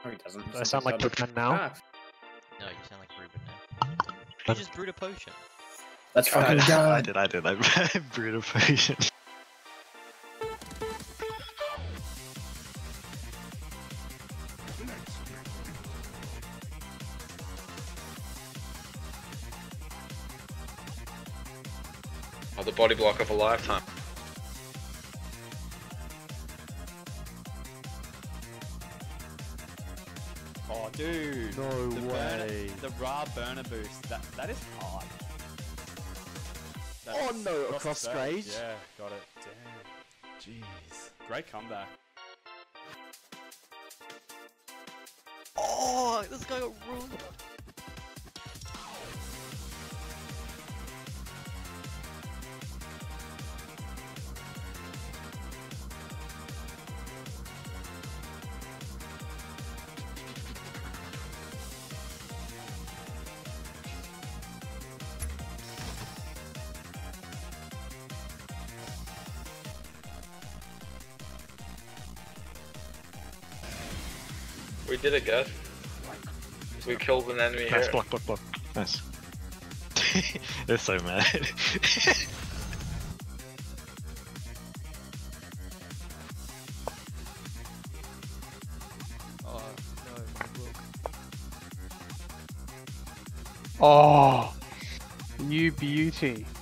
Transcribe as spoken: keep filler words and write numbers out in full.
No, he doesn't. Do I sound like Pigman now? Ah, No, you sound like Ruben now. You just brewed a potion. let's fucking I, go. I did, I did. I brewed a potion. Oh, the body block of a lifetime. Oh, dude. No the way. Burner, the raw burner boost. That that is hard. That's Oh no, across the stage? Yeah, got it. Damn. Jeez. Great comeback. Oh, this guy got ruined. We did it, guys. We killed an enemy Nice, here. block, block, block. Nice. They're so mad. Oh, no, look. Oh, you beauty.